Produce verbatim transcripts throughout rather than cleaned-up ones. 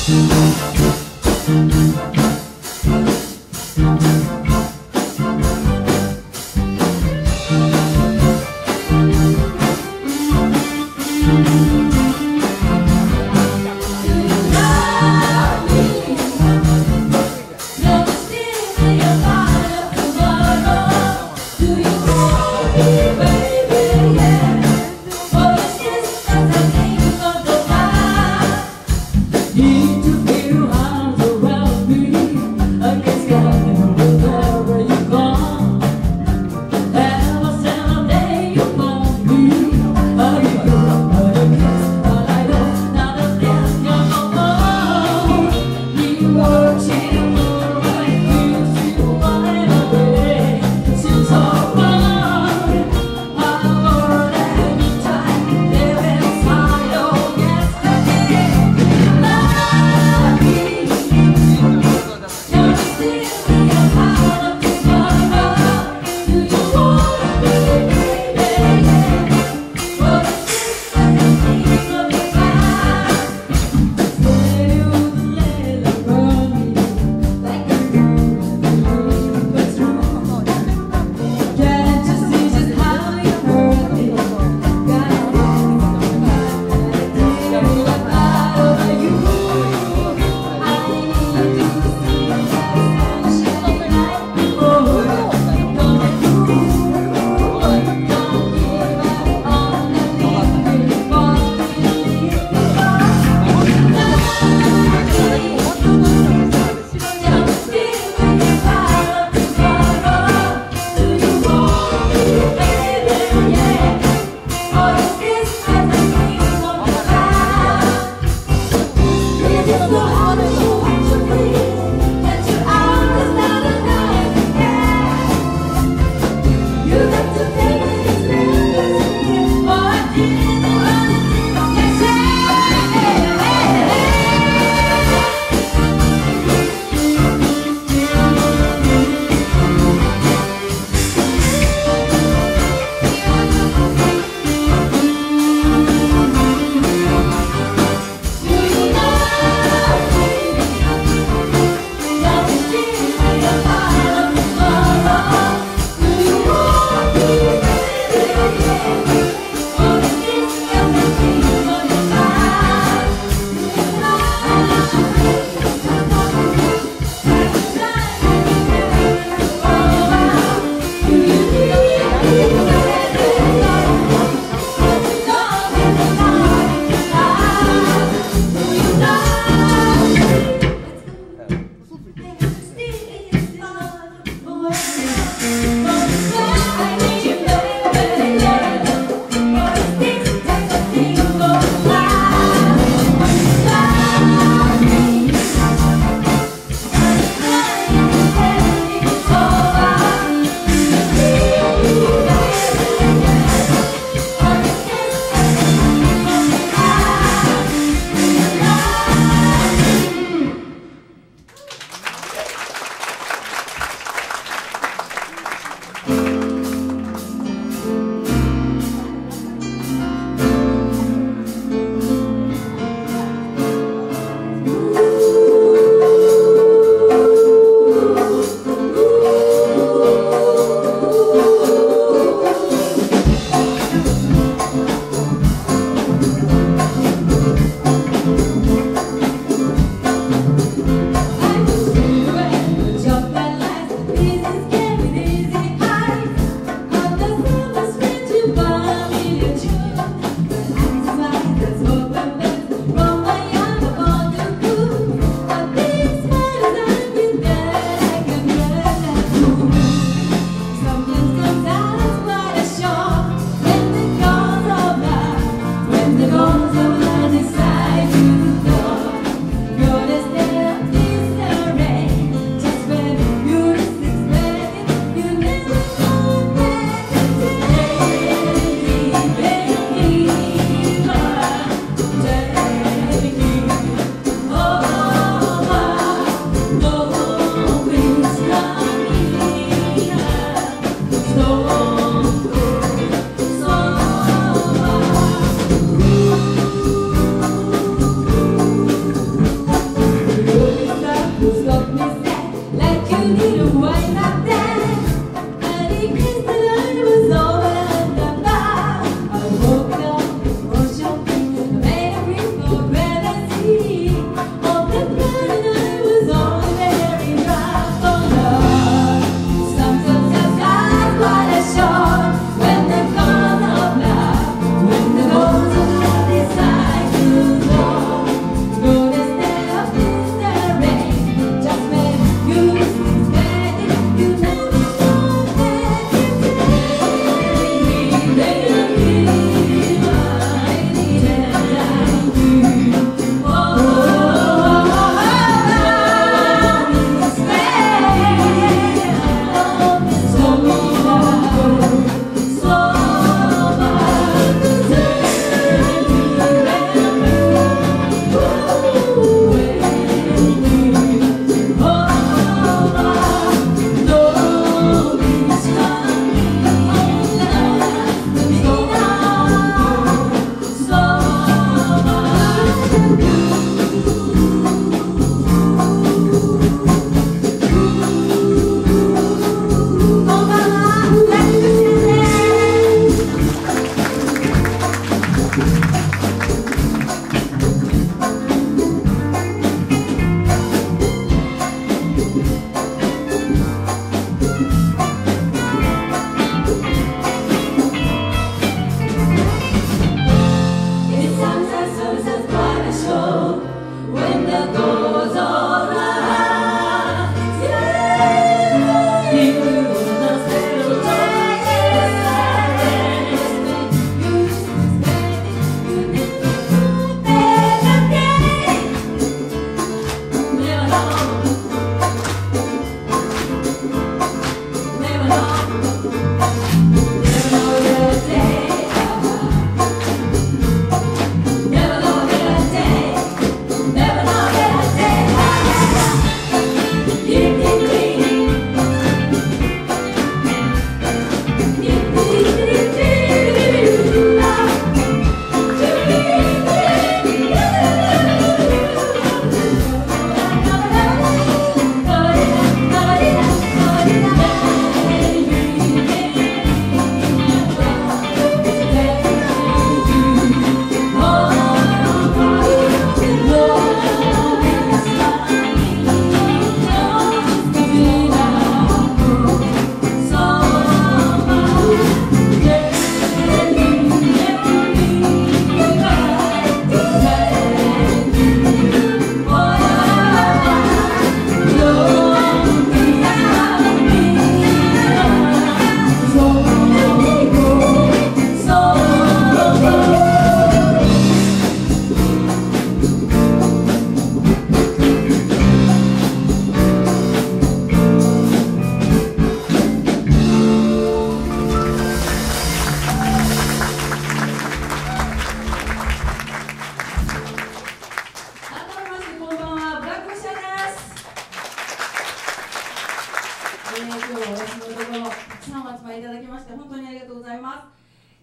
Need to feel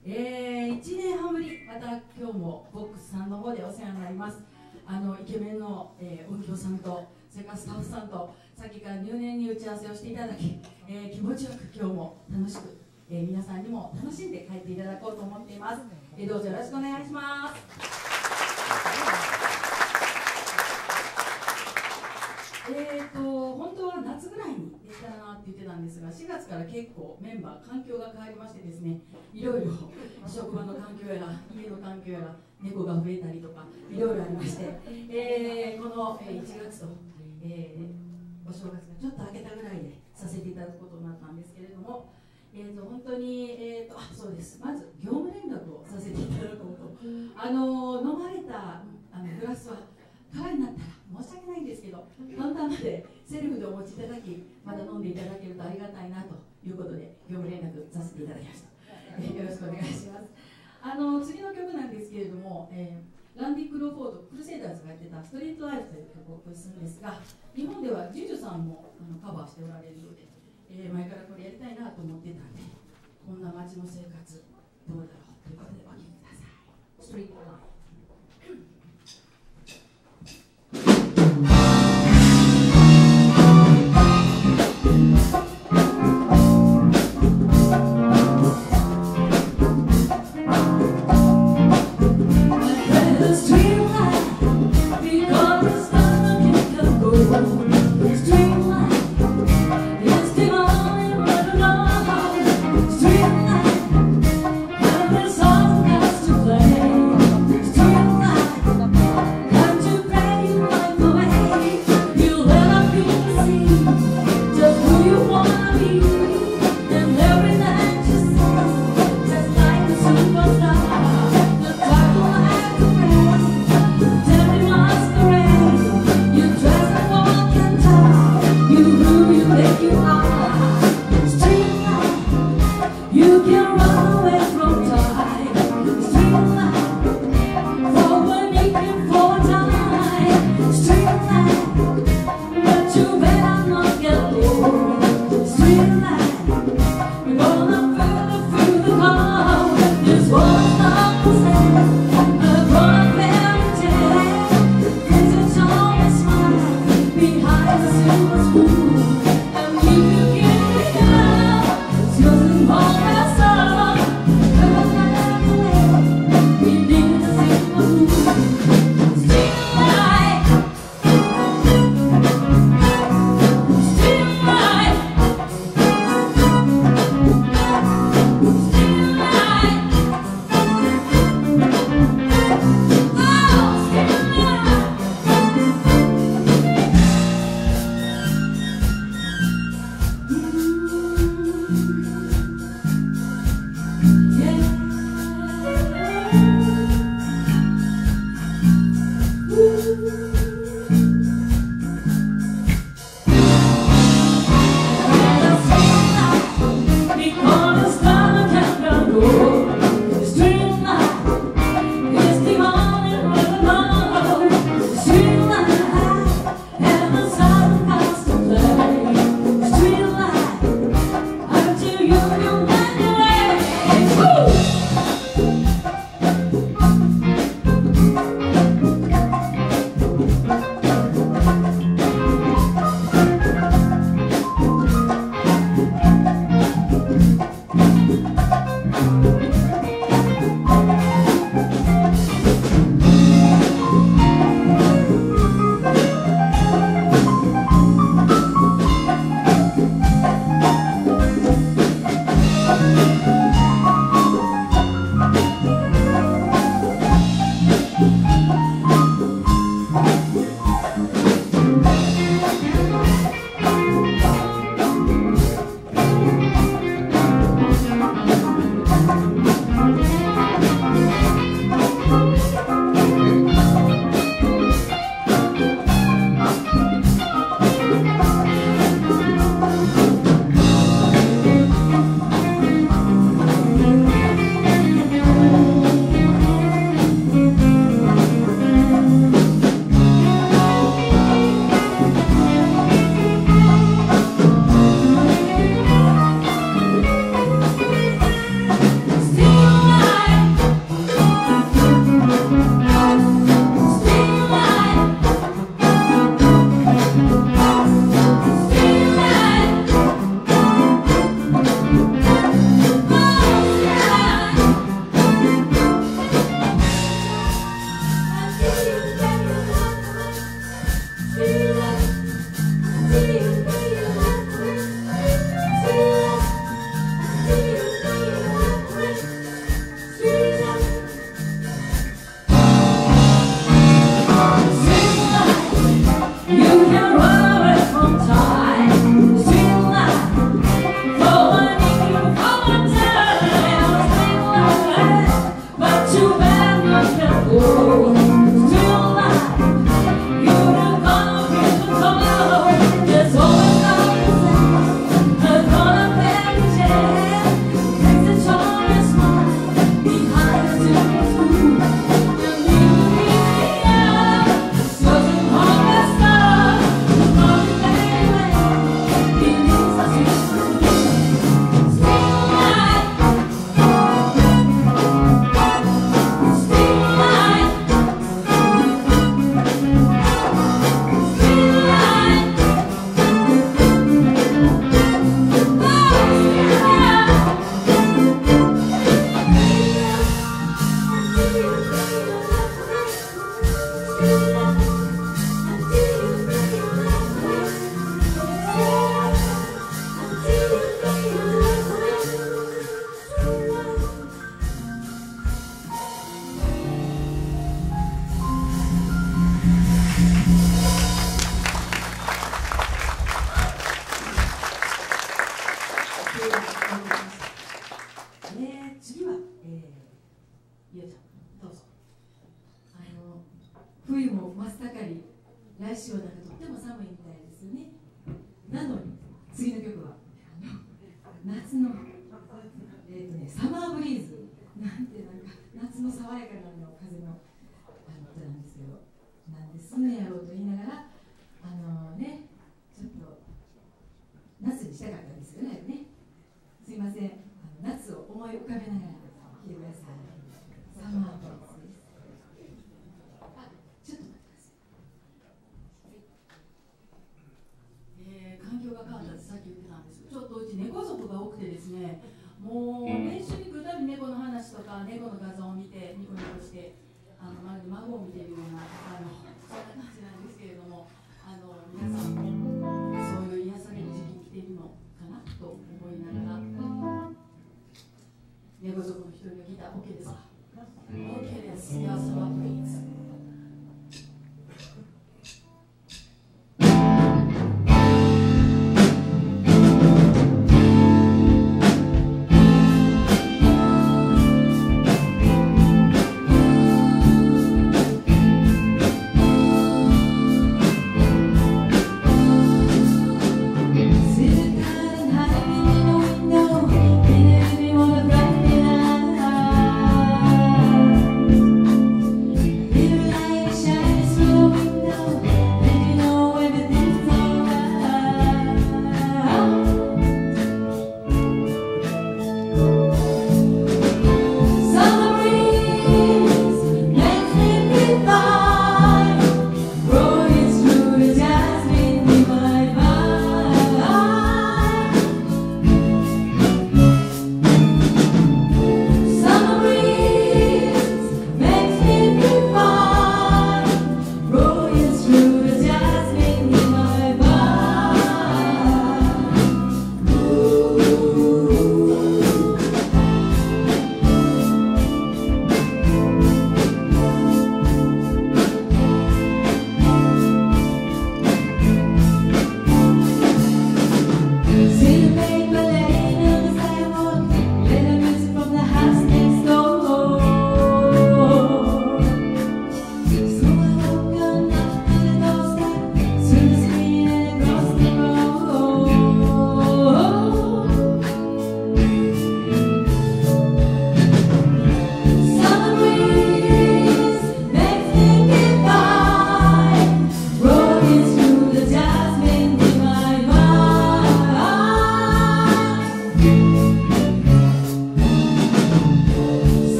えー、いちねんはんぶり、また今日もボックスさんの方でお世話になります。あのイケメンの、えー、音響さんと、それからスタッフさんとさっきから入念に打ち合わせをしていただき、えー、気持ちよく今日も楽しく、えー、皆さんにも楽しんで帰っていただこうと思っています。えー、どうぞよろしくお願いします。えーと本当は夏ぐらいにできたらなって言ってたんですが、しがつから結構メンバー環境が変わりましてですね、いろいろ職場の環境やら家の環境やら猫が増えたりとかいろいろありまして、えー、このいちがつと、えー、お正月がちょっと明けたぐらいでさせていただくことになったんですけれども、えーと本当に、えーとあそうです、まず業務連絡をさせていただこうと、あの飲まれたあのグラスは空になったら申し訳ないんですけど、カウンターまでセルフでお持ちいただき、また飲んでいただけるとありがたいなということで業務連絡させていただきました。えー、よろしくお願いします。あの次の曲なんですけれども、えー、ランディ・クロフォード、クルセイダーズがやってた「ストリート・ライフ」という曲をお送りするんですが、日本ではジュジュさんもあのカバーしておられるので、えー、前からこれやりたいなと思ってたんで、こんな街の生活どうだろうということでお聴きください。ストリート・ライフ。 来週はなんかとっても寒いみたいですよね。なのに次の曲はあの夏の、えーとね、サマーブリーズなんて、なんか夏の爽やかなの風のあの歌なんですけど、なんですんねやろうと言いながら、あのね、ちょっと夏にしたかったんですよね。ね、すいません、あの夏を思い浮かべながら聴いてください。サマーブリーズです。あ、ちょっと待ってください。えー、環境が変わったってさっき言ってたんです。ちょっとうち猫族が多くてですね、もう練習に来るたび猫の話とか猫の画像を見てニコニコして、あのまるで孫を見ているような、あのそんな感じなんですけれども、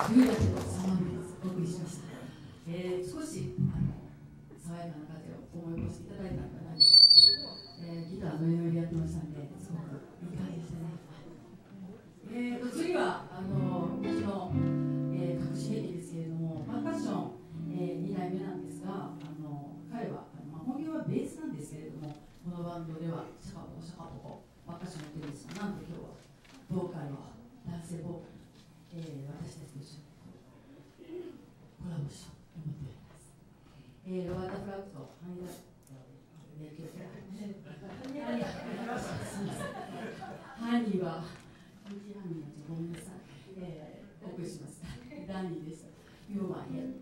夕焼けのサマーブリーズお送りしました。えー、少しあの爽やかな風を思い起こしていただいたんじゃないでしょうか。えー、ギターノリノリでやってましたんで、すごくいい感じでしたね。えーと次はあのうちの、えー、隠し兵器ですけれども、パーカッション、えー、に代目なんですが、あの彼はあの、まあ、本業はベースなんですけれども、このバンドではシャカポコシャカポコパーカッションやってるんですが、なんと今日はボーカルを男性ボーカル、えー、私たちと一緒にコラボしようと思っております。えー、ロバータ・フラッグとハニーダハニーはハニーはごめんなさい、えー、お送りします。ダニーでした。You are here.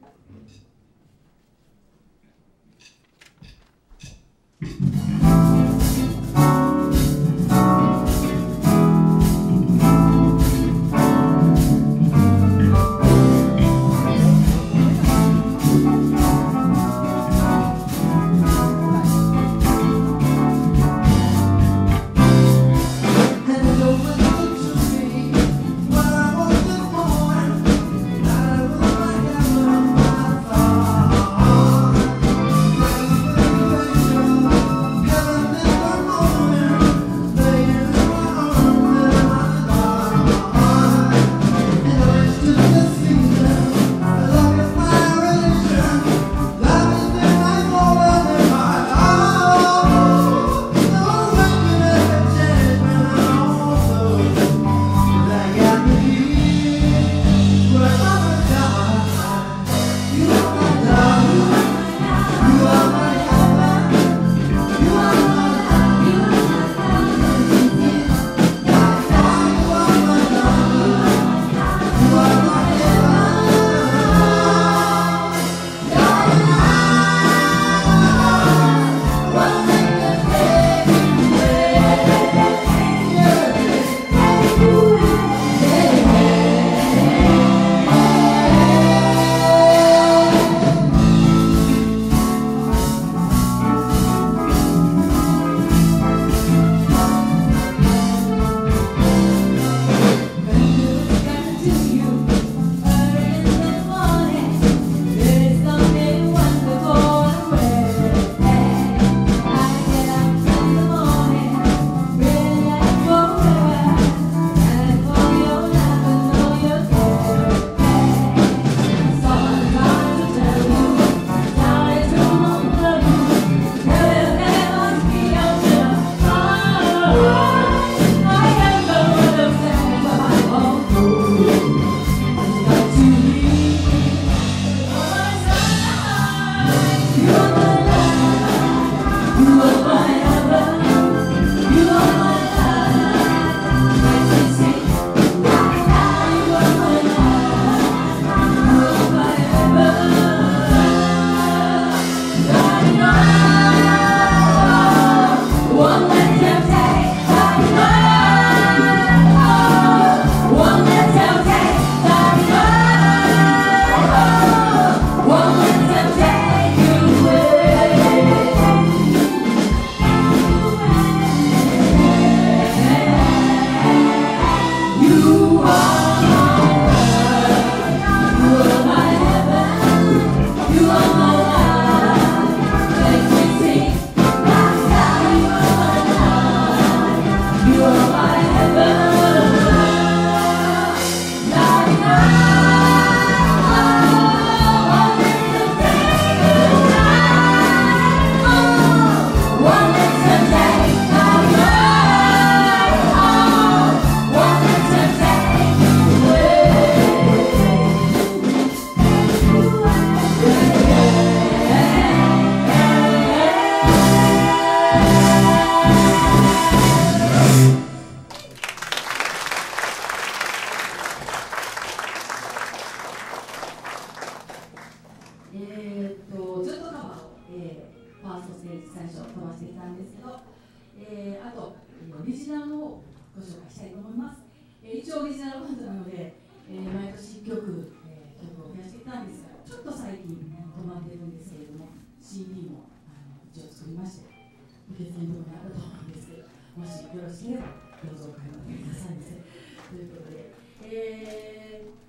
シーディー もあの一応作りまして、受付のところにあったと思うんですけど、もしよろしければどうぞお買い求めくださいませ。ということで、えー、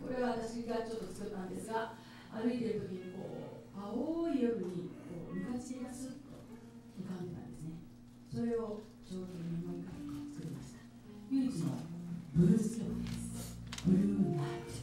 これは私がちょっと作ったんですが、歩いている時にこう青い夜にこう三日月がスッと浮かんでたんですね。それをちょうど思い浮かべて作りました。唯一のブルース曲です。ブルーナイト。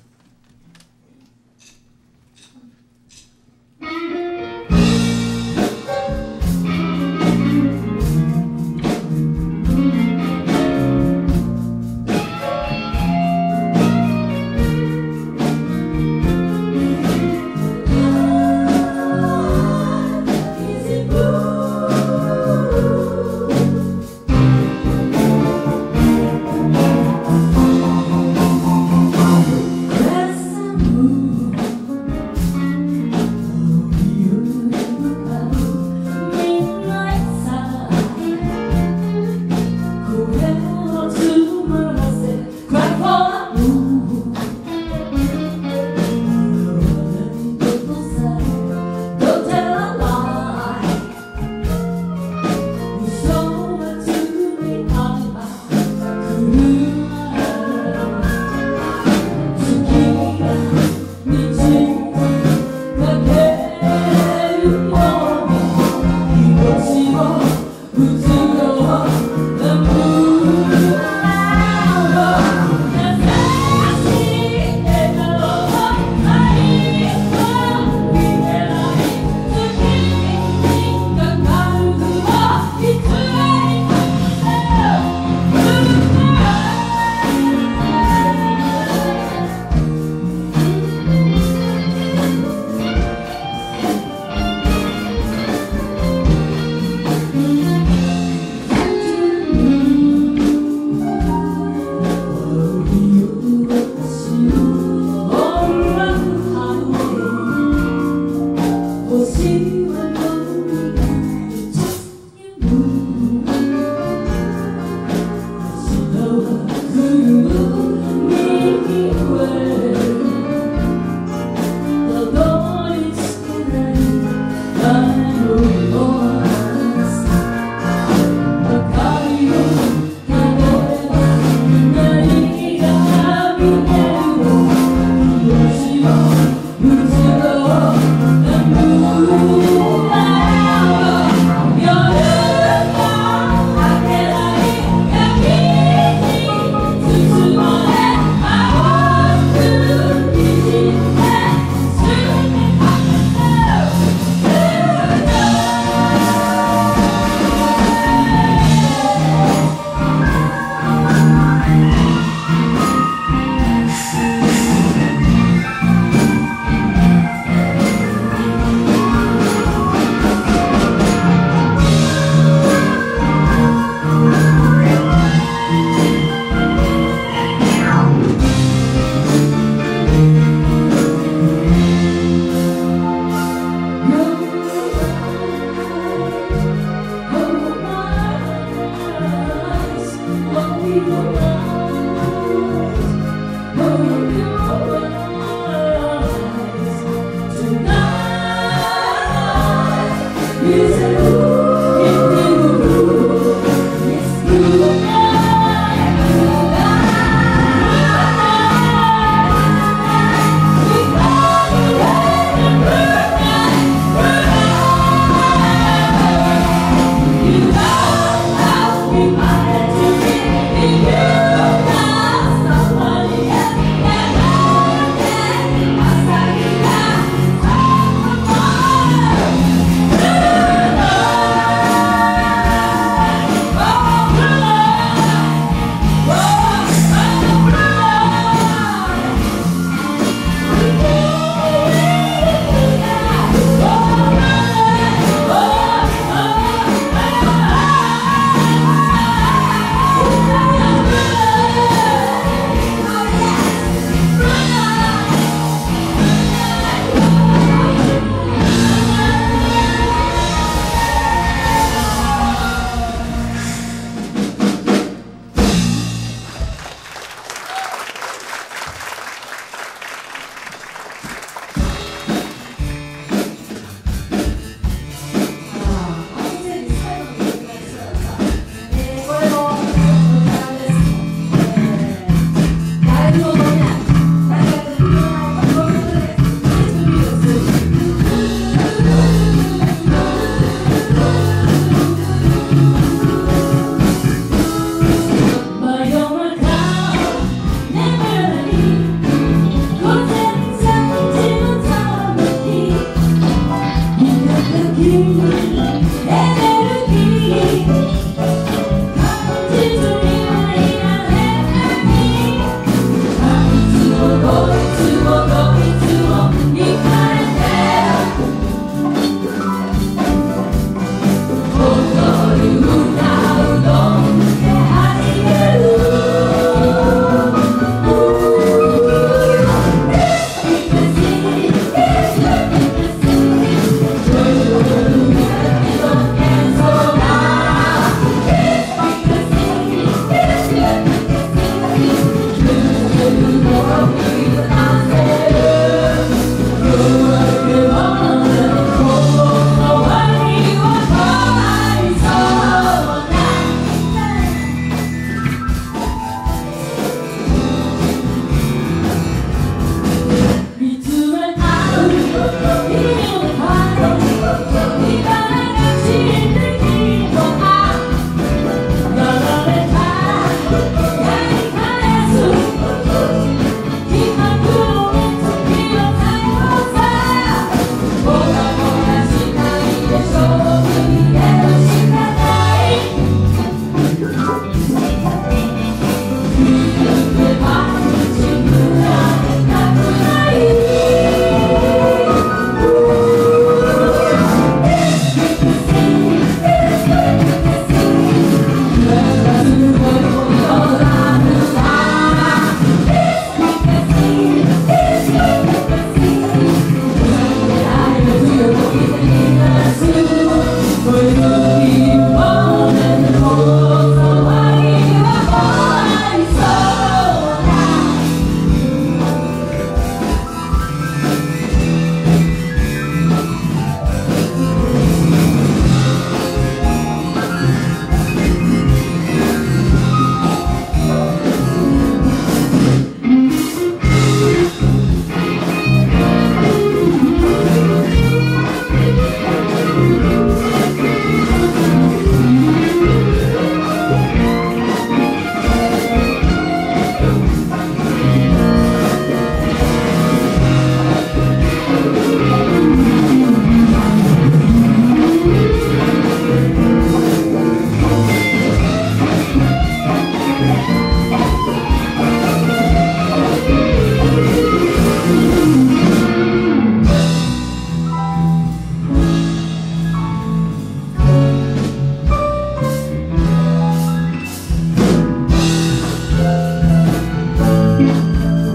Oh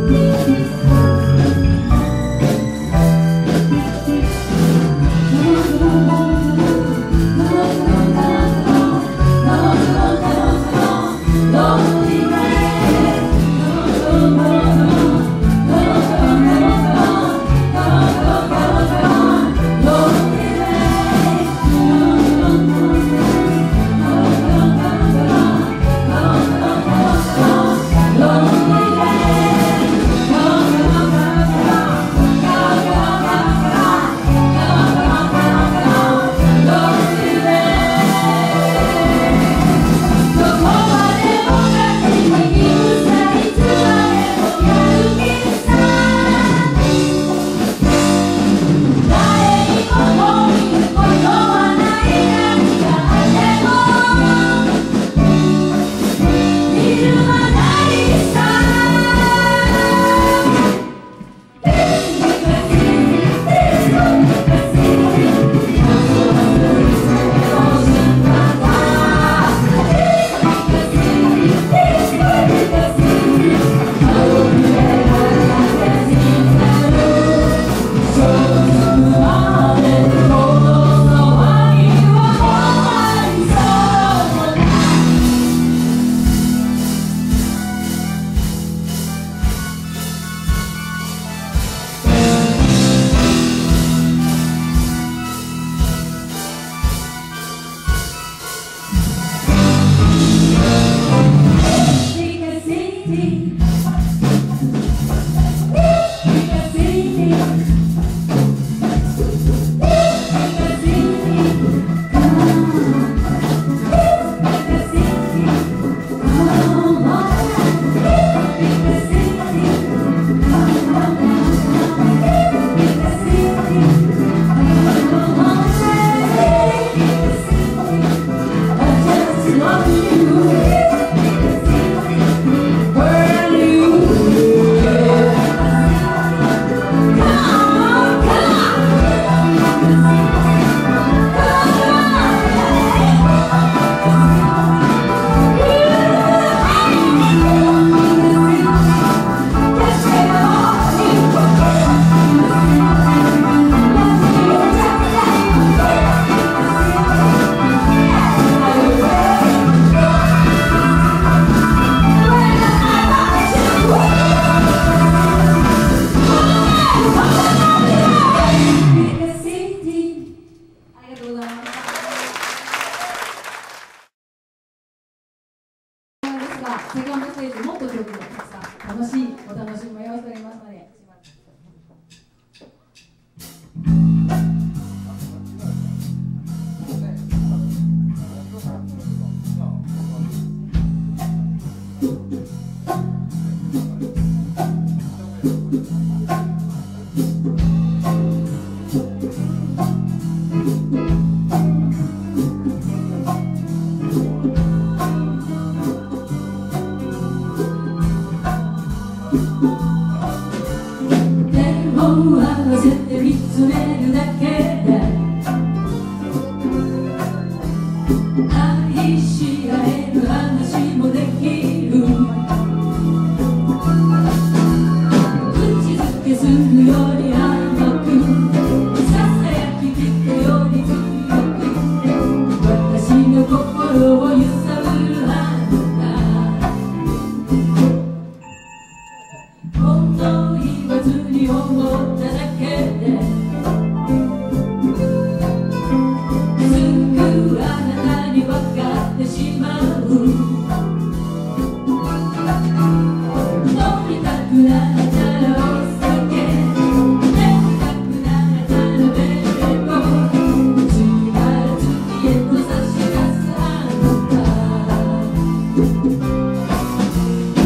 セカンドステージもっと曲がたくさん楽しいお楽しみも用意しておりますので。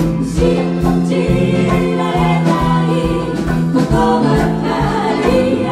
信じられないことばかり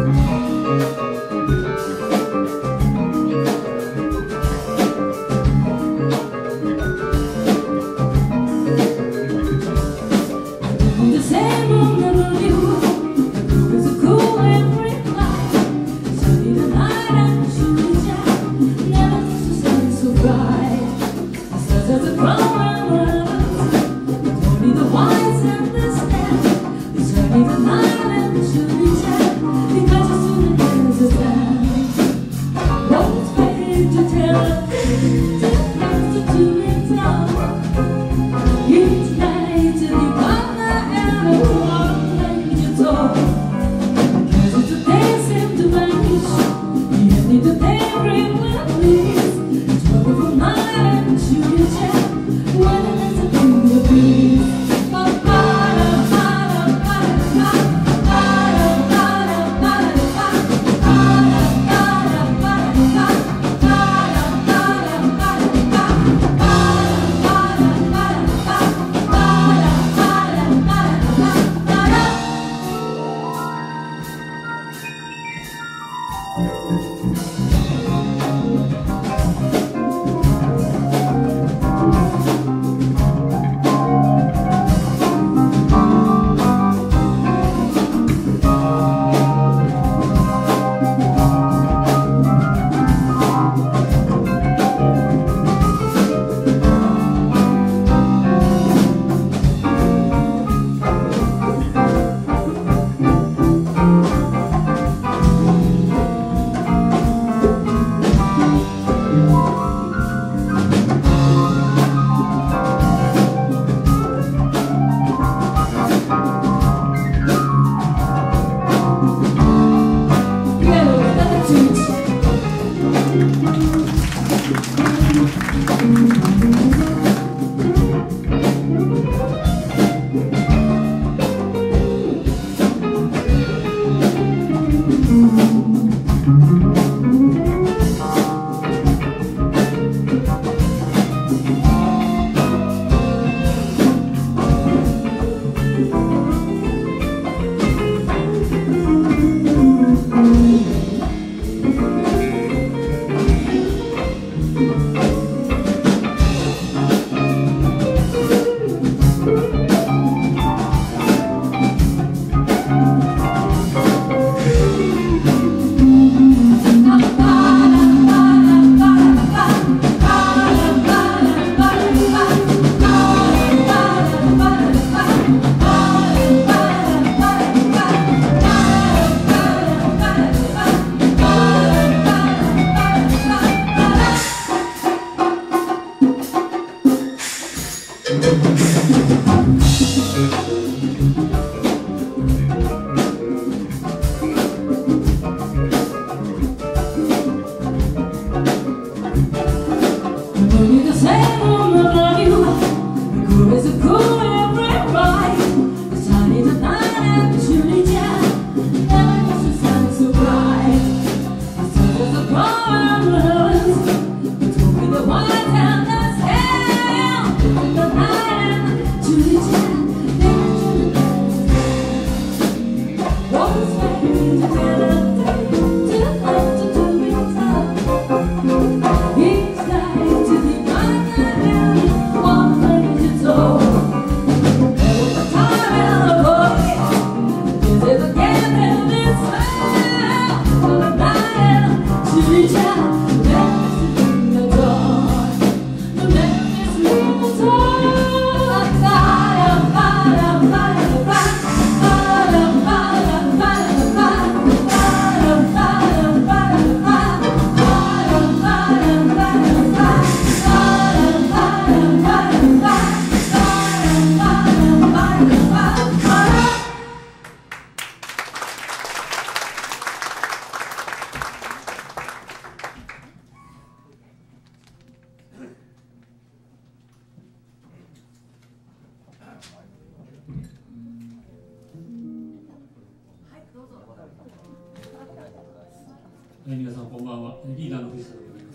えー、皆さんこんばんは。リーダーの藤田でございます。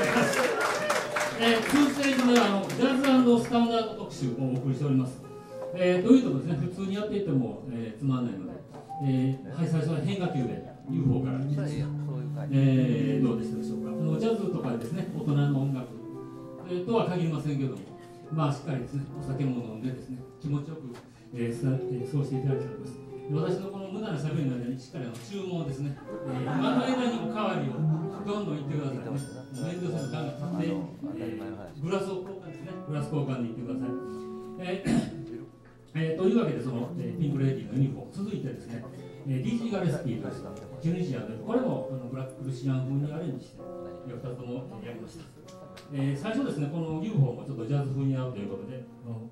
えー、ツーステージ目はあのジャズ&スタンダード特集をお送りしております。 えー、というとですね、普通にやっていても、えー、つまんないので、えーはい、最初は変化球で ユーフォー から来ました。えー、どうでしたでしょうか。あのジャズとかですね、大人の音楽、えー、とは限りませんけども、まあしっかりですね、お酒も飲んでですね、気持ちよく、えー、さえー、そうしていただきたいと思います。私のこの無駄なしゃべりの間にしっかりあの注文をですね、えー、今の間におかわりをどんどん言ってくださいね。面倒せのガンガン買って、えー、グラスを交換ですね、グラス交換で言ってください。えーえー、というわけでその、えー、ピンク・レディーのユニフォーム続いてですね、えー、ディージー・ガレスピーというチュニジアでこれもあのブラック・ルシアン風にアレンジしてふたつともやりました。えー、最初ですね、この ユーフォー もちょっとジャズ風に合うということで、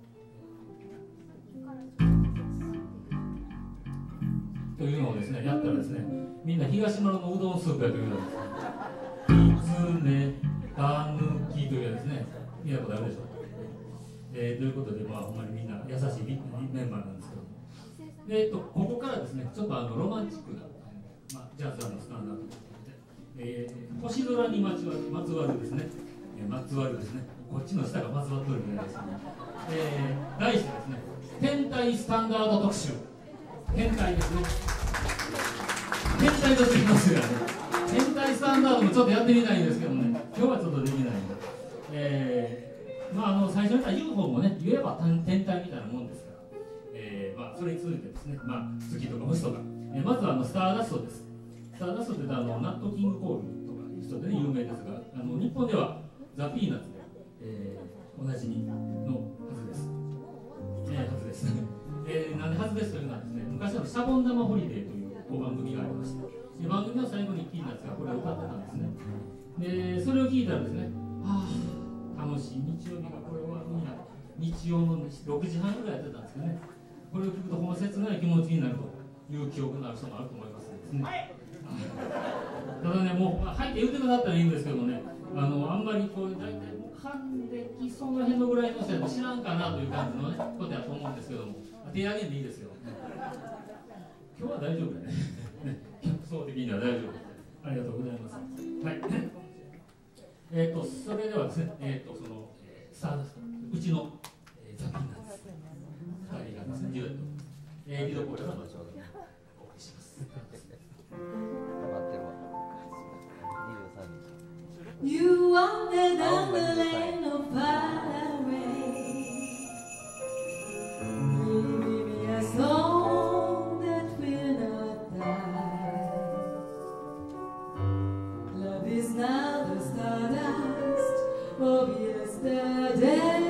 というのをですね、やったらですね、みんな東村のうどんスープやというのです。きつね、たぬきというですね、見たことあるでしょう。えー、ということで、まあ、ほんまにみんな優しいメンバーなんですけども、で、えっと、ここからですね、ちょっとあのロマンチックな、まあ、ジャズのスタンダードということで、えー、星空にまつわるまつわるですね、えー、まつわるですね、こっちの下がまつわっておるみたいですね、えー、題してですね、天体スタンダード特集、天体ですね、天体と言いますがね、天体スタンダードもちょっとやってみたいんですけどもね、今日はちょっとできないんで。えーまあ、あの最初に言った ユーフォー もね、言えば天体みたいなもんですから、えーまあ、それに続いてですね、まあ、月とか星とか、えー、まずはあのスターダストです。スターダストってあのナット・キング・コールとかいう人で、ね、有名ですが、あの日本ではザ・ピーナッツで、えー、おなじみのはずです。えー、はずです。えー、なんではずですというのはですね、昔のシャボン玉ホリデーという番組がありまして、で番組の最後にピーナッツがこれを歌ってたんですね。で、それを聞いたらですね、はぁ、楽しい日曜日がこれ終わるんや、日曜のろくじはんぐらいやってたんですけどね、これを聞くとほんま切ない気持ちになるという記憶のある人もあると思いますですね。ただね、もう、はいって言うてくださったらいいんですけどもね、あのあんまりこう、大体もう還暦その辺のぐらいの人やと知らんかなという感じの、ね、ことやと思うんですけども、手上げんでいいですよ。今日は大丈夫だね。客層的には大丈夫。ありがとうございます。はい。えーとそれではですね、えーとそのえー、スターダストうちの、えー、ザ・ピーナッツふたりがですね、デュエット、えー、リドコールを後ほどお送りします。 You wandered down the lane of far away, give me a song that will not die. Love is now the stardust of yesterday,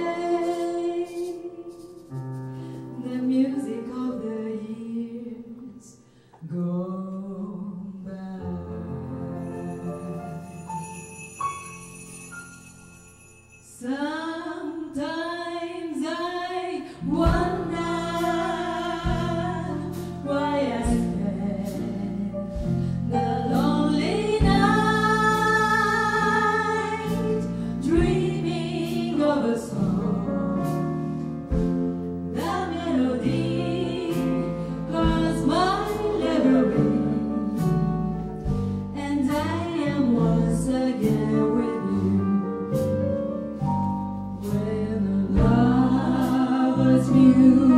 the music of the years gone by. Sometimes I wonder why I spend the lonely night dreaming of a song. The melody calls my memory, and I am once again with you. When the lovers mew,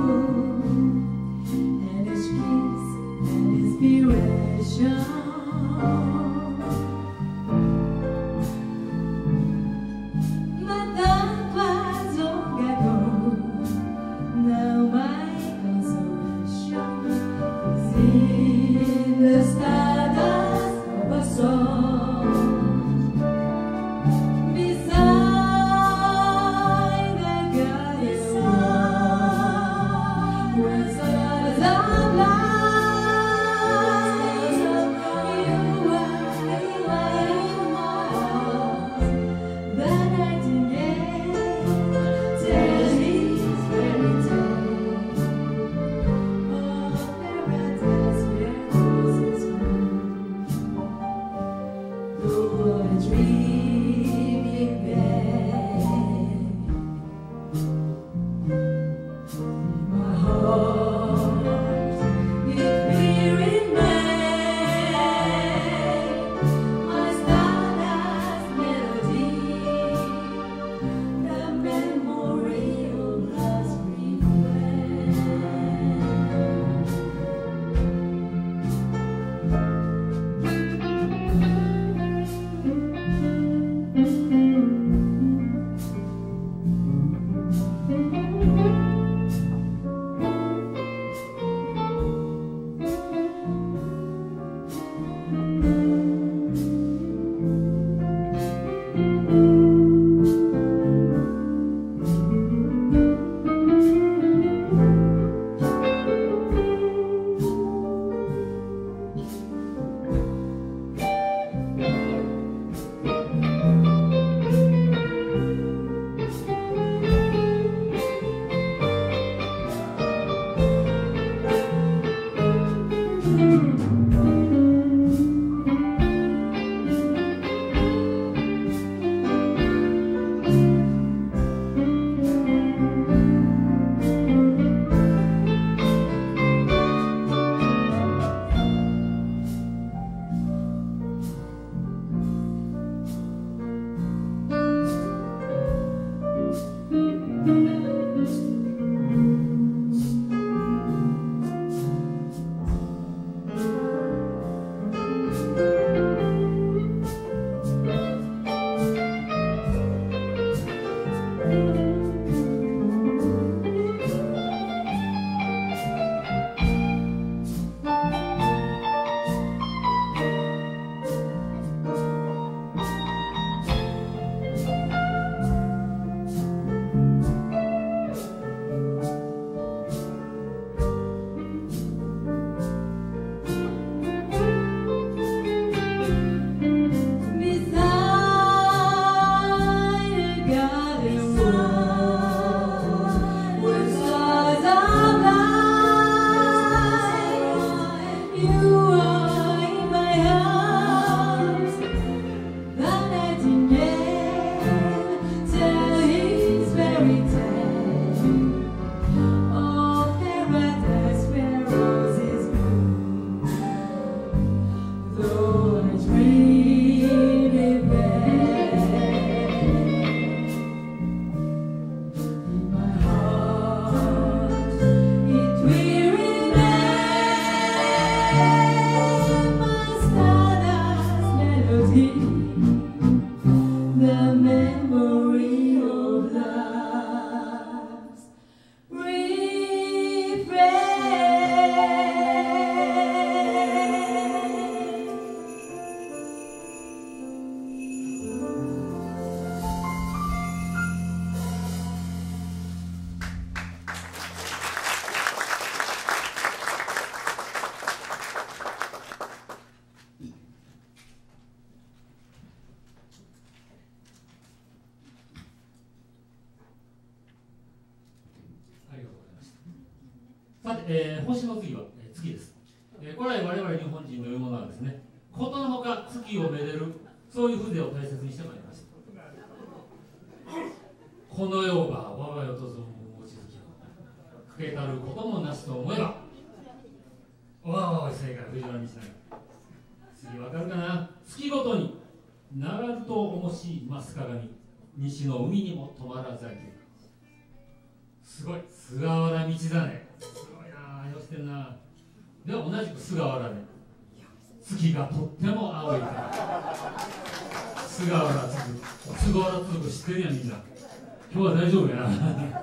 and each kiss an inspiration, but the さて、えー、星の次は、えー、月です、えー、古来我々日本人のいうものはですね、ことのほか月をめでる、そういう風情を大切にしてまいりました。この世が我が世と存分望月をかけたることもなしと思えば、おお、正解、藤原道長。次わかるかな。月ごとにならずと重しい増鏡、西の海にも止まらずあり。すごい、菅原道真、すごいな、よしてんな。では同じく菅原で、月がとっても青いから。菅原つく、菅原つく知ってるやんみんな。今日は大丈夫やな。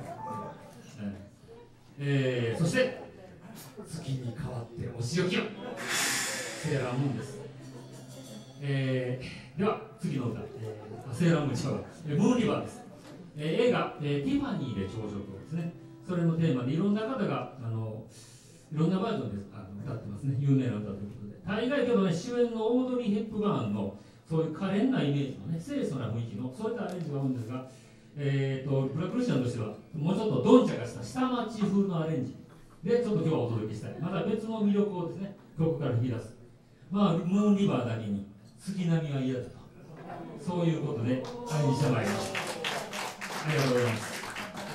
えー、そして月に代わってお仕置きをセーラームーンです。えー、では次の歌、えー、セーラームーン違う、えー、ムーンリバーです。えー、映画、えー、ティファニーで朝食をですね、それのテーマでいろんな方があのいろんなバージョンであの歌ってますね。有名な歌ということで、大概けどね、主演のオードリー・ヘップバーンのそういう可憐なイメージのね、清楚な雰囲気のそういったアレンジが多いんですが、えー、とブラック・クリスチャンとしてはもうちょっとドンチャがした下町風のアレンジでちょっと今日はお届けしたい。また別の魅力をですね、曲から引き出す。まあムーンリバーだけに月並みは嫌だと、そういうことで愛にしてまいります。ありがとうございます。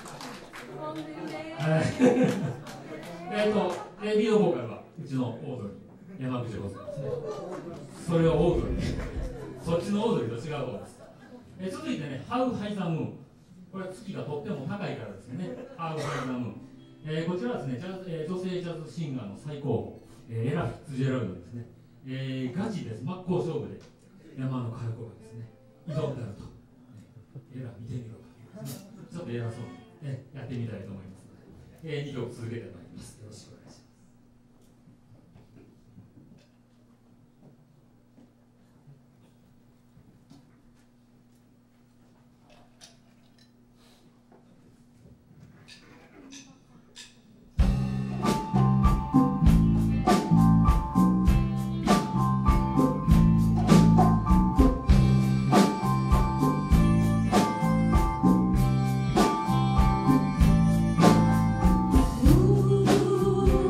はいえっと、えー、リードボーカルはうちのオードリー山口でございますね。それをオードリーそっちのオードリーと違う方です。えー、続いてね、ハウ・ハイザー・ムーン。これは月がとっても高いからですね。ハウ・ハイザー・ムーン。えー、こちらはですね、ジャズ、えー、女性ジャズシンガーの最高峰、えー、エラ・フィッツジェラルドですね。えー、ガチです。真っ向勝負で山の佳代子がですね、挑んであると。エラ見てみろと、ね、ちょっと偉そうに、ね、やってみたいと思いますので、えー、にきょく続けてまいります。よろしくお願いします。 Ooh.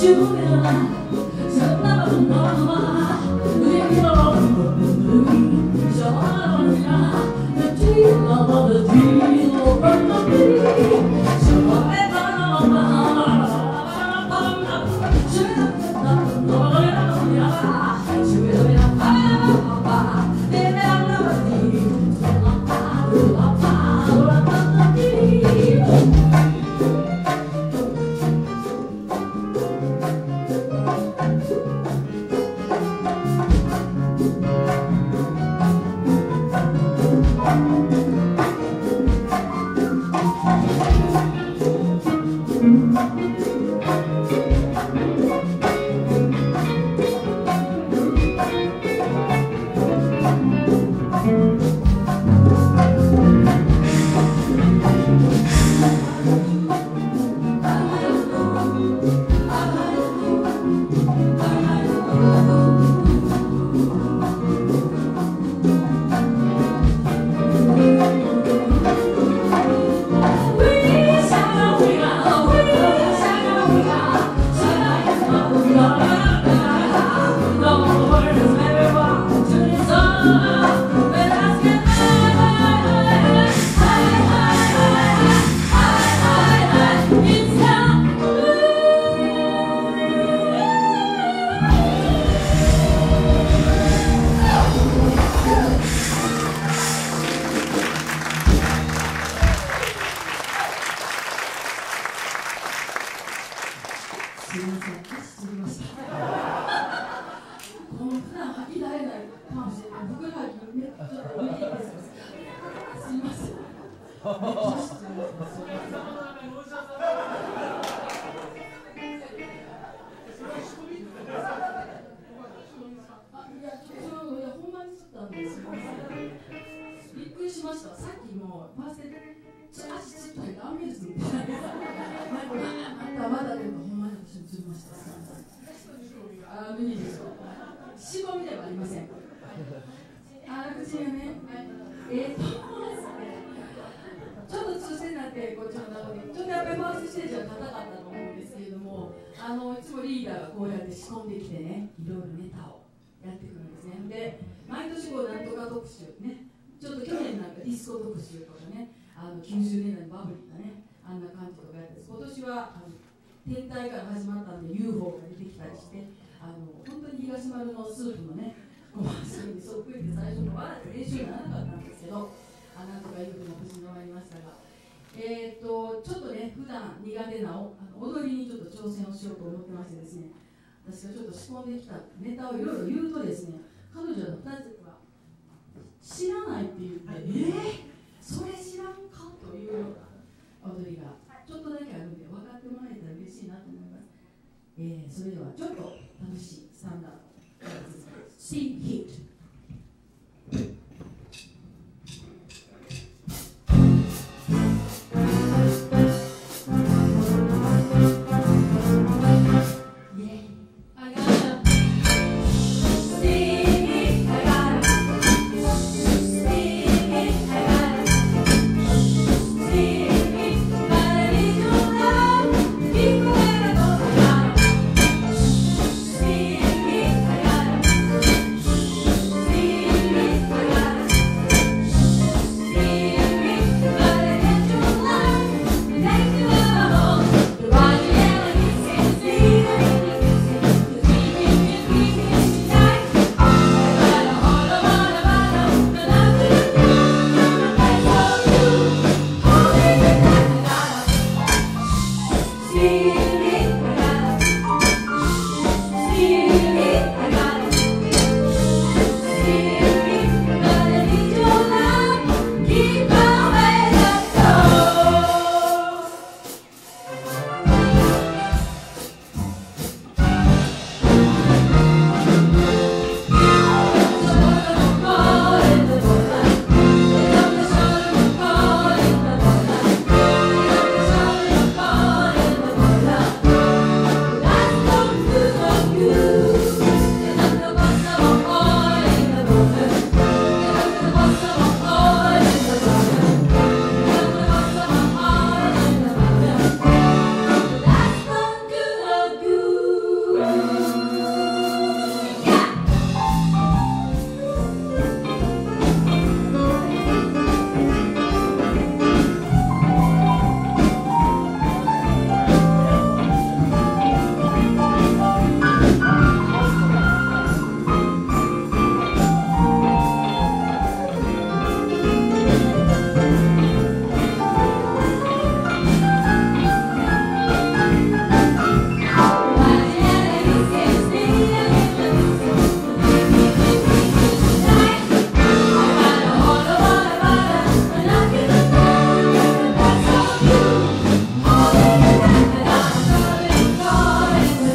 きゅうじゅうねんだいのバブリーなね、あんな感じとかやって、今年はあの天体から始まったんで ユーフォー が出てきたりして、あの本当に東丸のスープのね、ごまスープにそっくりで最初の笑って練習にならなかったんですけど、あなんとかいうふうに無事に終わりましたが、えー、っとちょっとね、普段苦手なおあの踊りにちょっと挑戦をしようと思ってましてですね、私がちょっと仕込んできたネタをいろいろ言うとですね、彼女のふたつは知らないって言って、えーそれ知らんかというような踊りがちょっとだけあるんで分かってもらえたら嬉しいなと思います。えー、それではちょっと楽しいスタンダード「Steam Heat」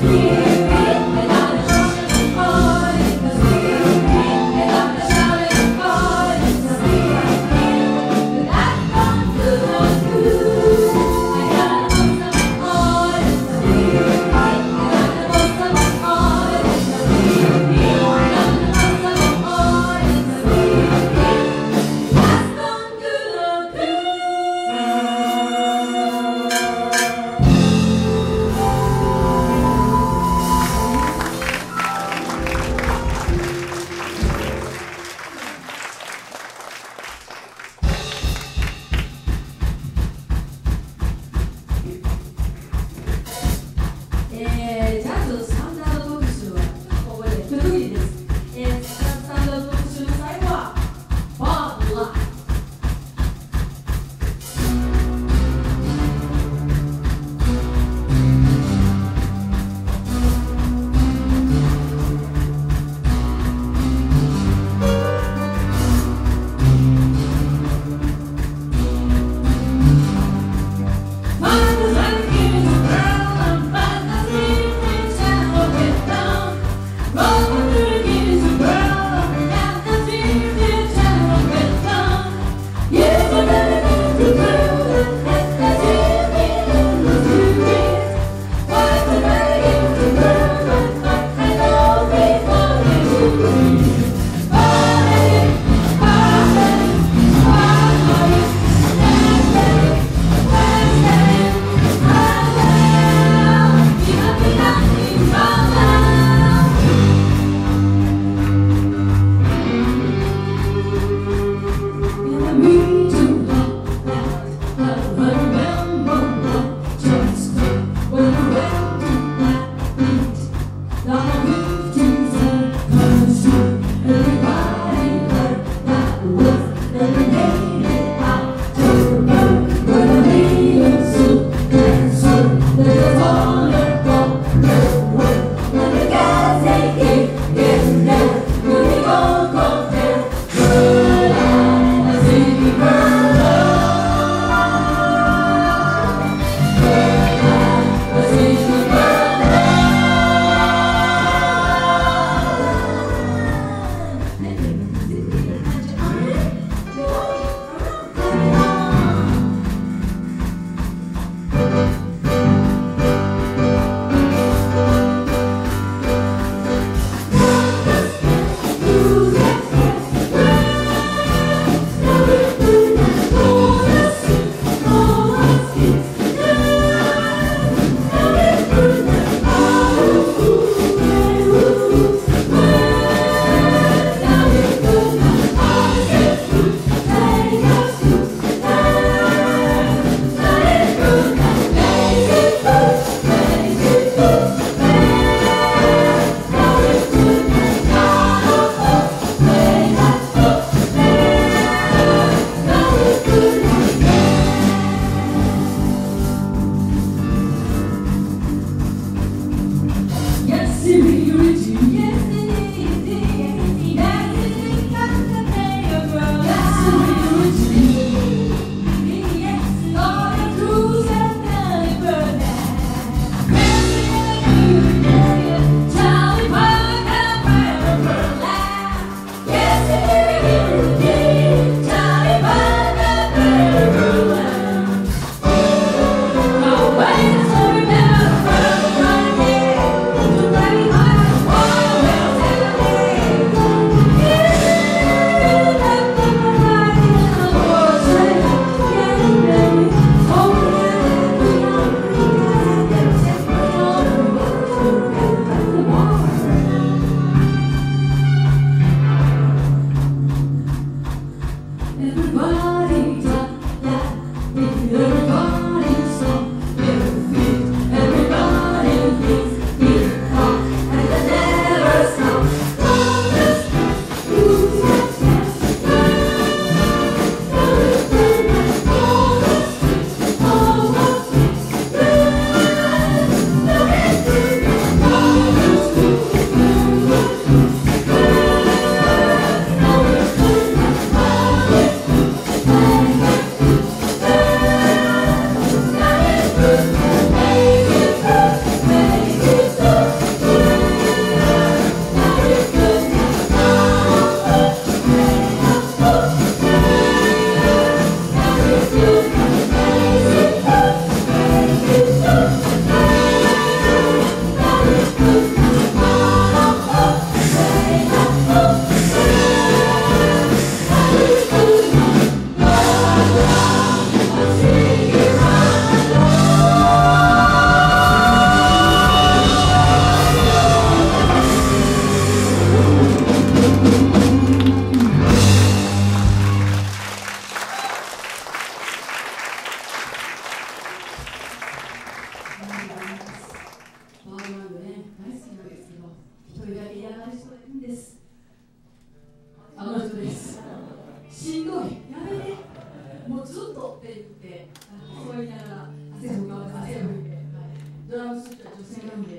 Thank you.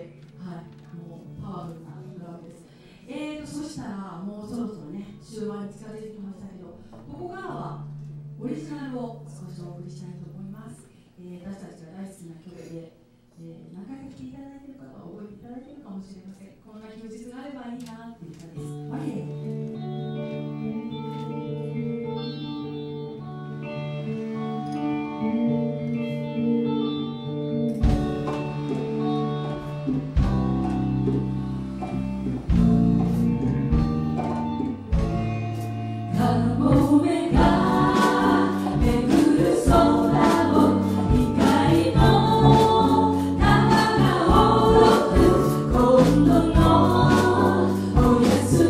はい、もうパワフルなドラムです。えーと、そしたらもうそろそろね終盤に近づいてきましたけど、ここからはオリジナルを少しお送りしたいと思います。えー、私たちが大好きな曲で、えー、何回か聴いていただいている方は覚えていただいているかもしれません。こんな休日があればいいなっていう歌です。マリエ Yes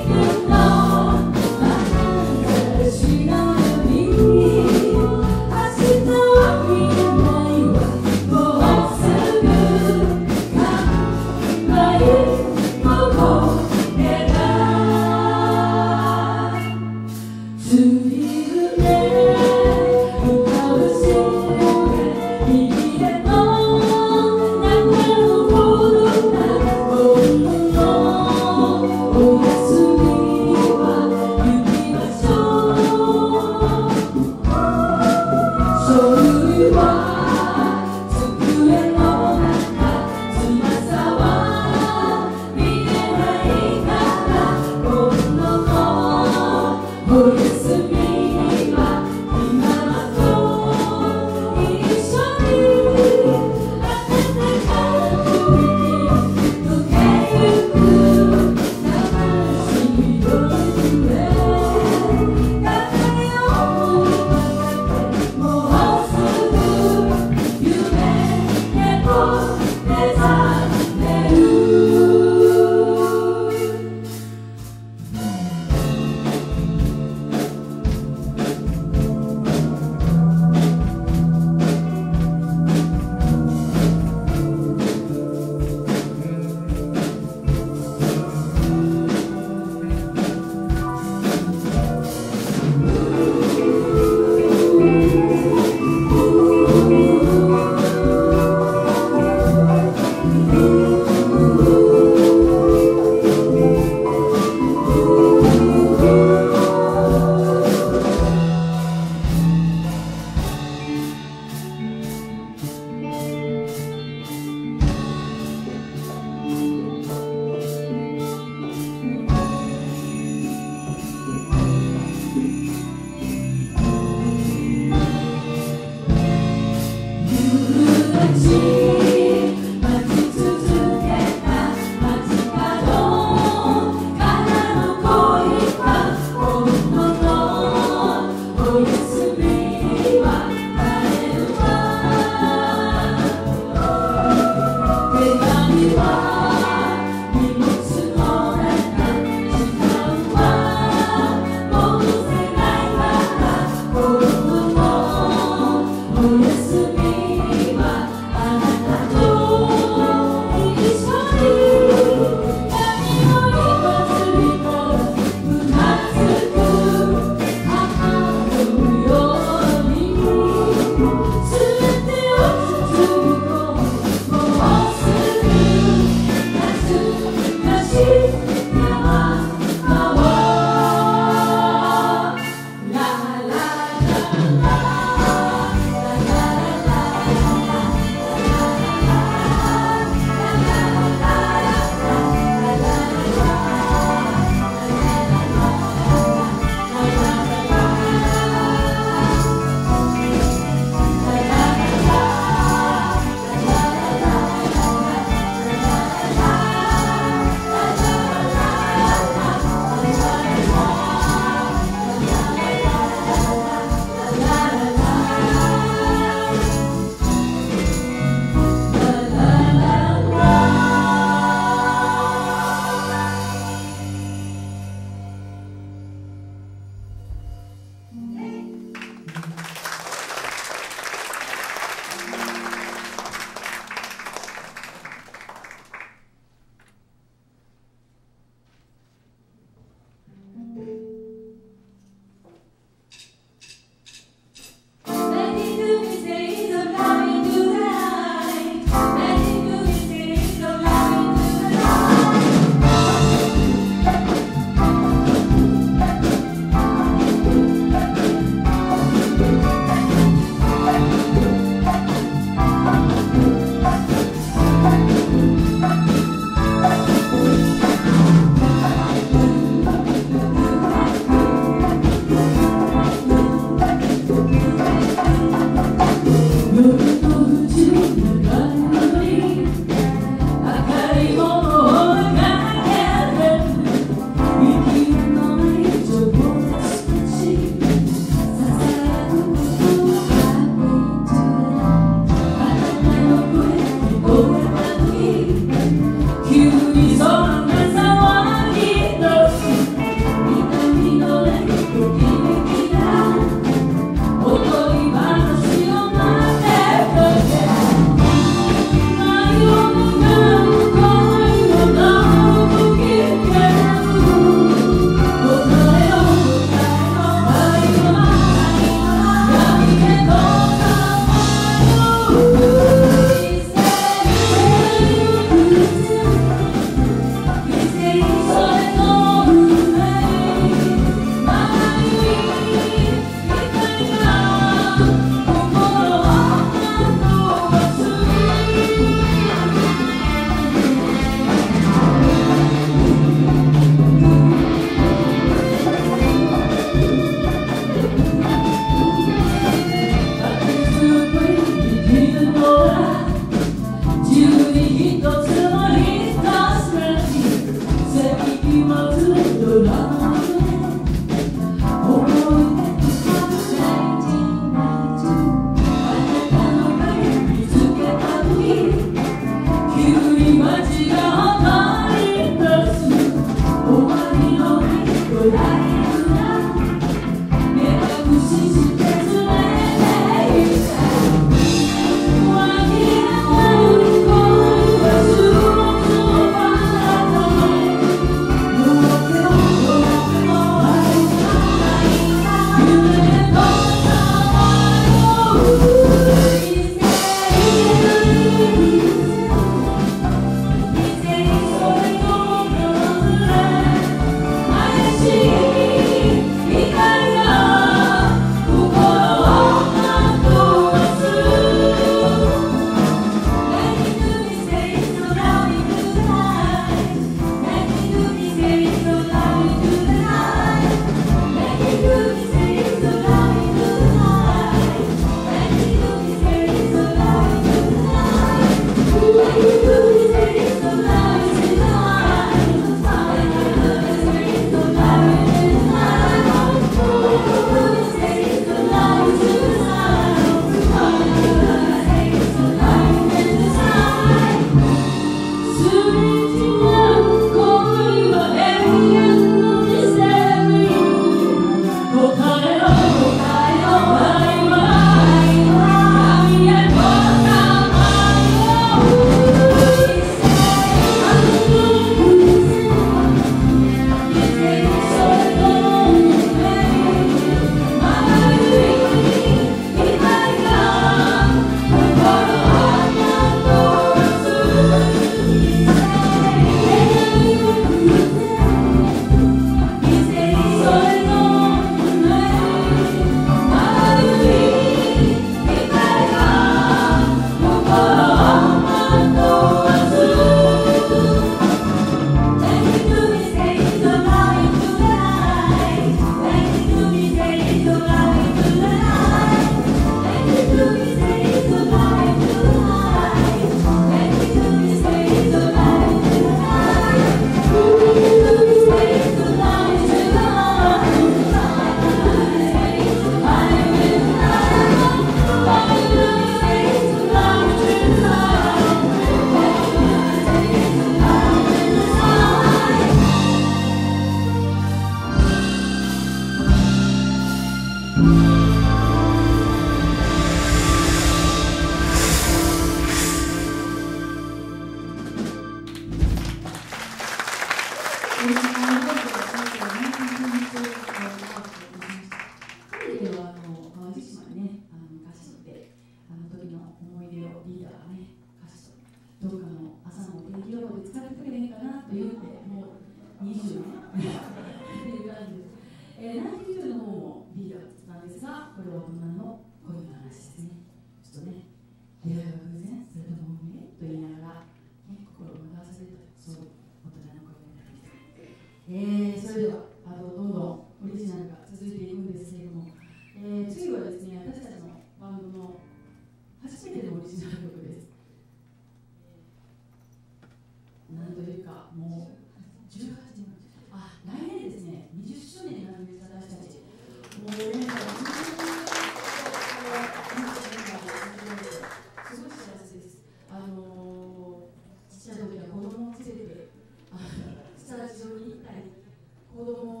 子供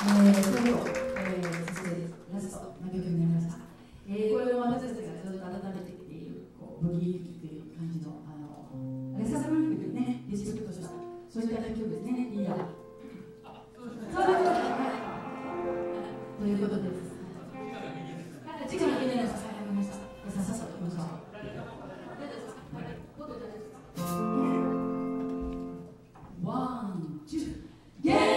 ー、それを、えー、させてラストの曲になりました。えー、これも私たちがちょっと改めてきているこうブギーっていう感じのあのレササムンクねリスペクトしたそういった楽曲ですね。いいや。そうですということです。時間が切れないです。わかりました。さっさと行きましょう。ワン、ツー、ゲー